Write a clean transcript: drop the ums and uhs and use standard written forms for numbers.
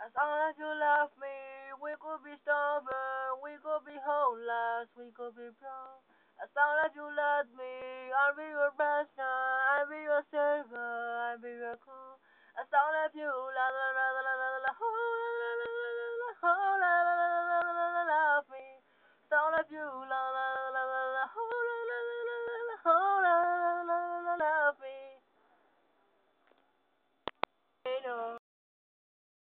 As long as you love me, we could be stubborn, we could be homeless, we could be broke. As long as you love me, I'll be your master, I'll be your servant, I'll be your call. As long as you love,